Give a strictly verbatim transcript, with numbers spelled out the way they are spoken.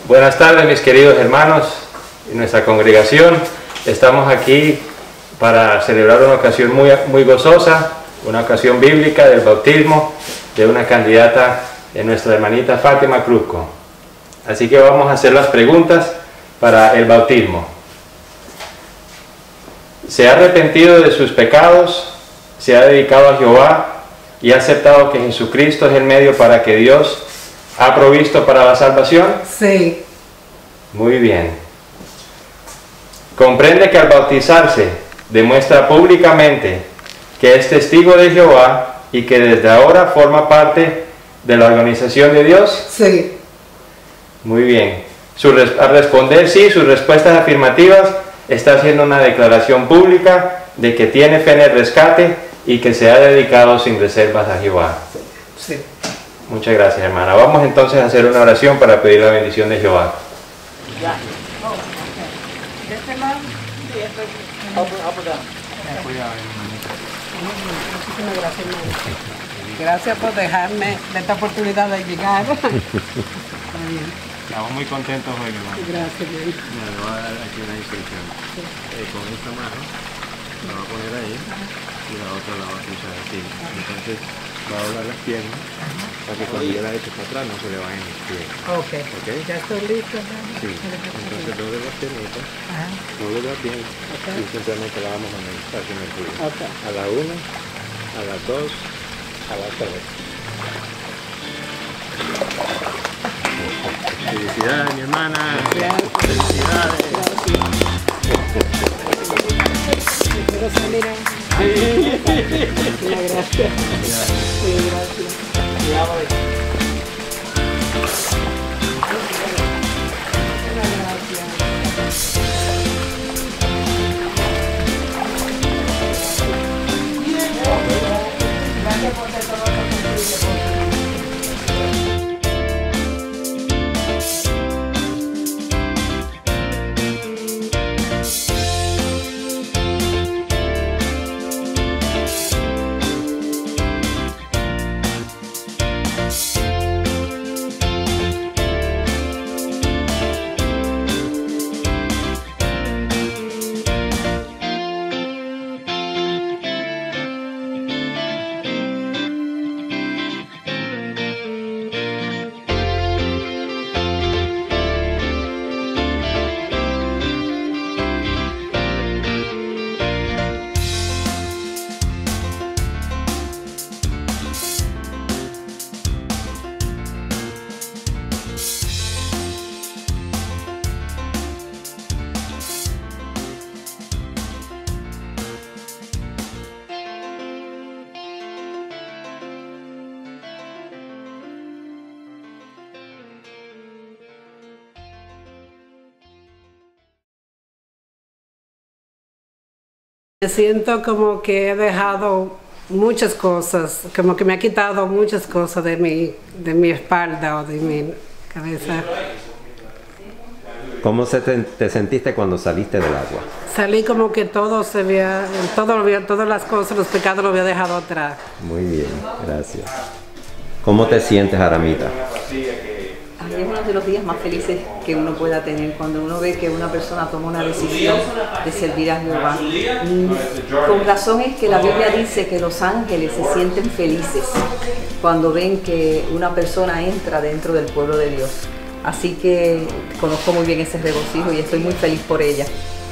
Buenas tardes, mis queridos hermanos y nuestra congregación. Estamos aquí para celebrar una ocasión muy, muy gozosa, una ocasión bíblica del bautismo de una candidata de nuestra hermanita Fátima Cruzco. Así que vamos a hacer las preguntas para el bautismo. ¿Se ha arrepentido de sus pecados? ¿Se ha dedicado a Jehová y ha aceptado que Jesucristo es el medio para que Dios ha provisto para la salvación? Sí. Muy bien. ¿Comprende que al bautizarse demuestra públicamente que es testigo de Jehová y que desde ahora forma parte de la organización de Dios? Sí. Muy bien. Su res- al responder sí, sus respuestas afirmativas, está haciendo una declaración pública de que tiene fe en el rescate y que se ha dedicado sin reservas a Jehová. Sí. Muchas gracias, hermana. Vamos entonces a hacer una oración para pedir la bendición de Jehová. Ya. Oh, okay. ¿De este lado? Sí, esto es... Muchísimas gracias, hermano. Gracias por dejarme esta oportunidad de llegar. Está bien. Estamos muy contentos hoy, hermano. Gracias, bien. Mira, le voy a dar aquí una instrucción. Eh, con esta mano la va a poner ahí y la otra la va a cruzar así. Entonces va a doblar las piernas para que cuando yo la eche para atrás no se le vayan los pies. Ok. ¿Ok? Ya estoy lista. Sí. Entonces doble las piernitas, Ajá. doble las piernas Okay. y simplemente la vamos a analizar sin el ruido. Okay. A la una, a las dos, a las tres. Felicidades, mi hermana. Felicidades. ¿Puedo salir a...? Sí. Gracias. Sí, gracias. Gracias por ser todo lo que Me siento como que he dejado muchas cosas, como que me ha quitado muchas cosas de mi, de mi espalda o de mi cabeza. ¿Cómo se te, te sentiste cuando saliste del agua? Salí como que todo se había, todo lo había, todas las cosas, los pecados lo había dejado atrás. Muy bien, gracias. ¿Cómo te sientes, Aramita? Es uno de los días más felices que uno pueda tener cuando uno ve que una persona toma una decisión de servir a Jehová. Con razón es que la Biblia dice que los ángeles se sienten felices cuando ven que una persona entra dentro del pueblo de Dios. Así que conozco muy bien ese regocijo y estoy muy feliz por ella.